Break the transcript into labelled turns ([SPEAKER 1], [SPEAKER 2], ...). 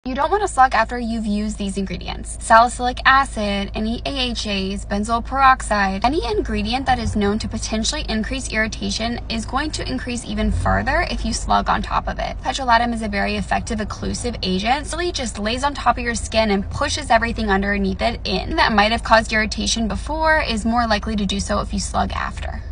[SPEAKER 1] You don't want to slug after you've used these ingredients. Salicylic acid, any AHAs, benzoyl peroxide, any ingredient that is known to potentially increase irritation is going to increase even further if you slug on top of it. Petrolatum is a very effective occlusive agent. It really just lays on top of your skin and pushes everything underneath it in. That might have caused irritation before is more likely to do so if you slug after.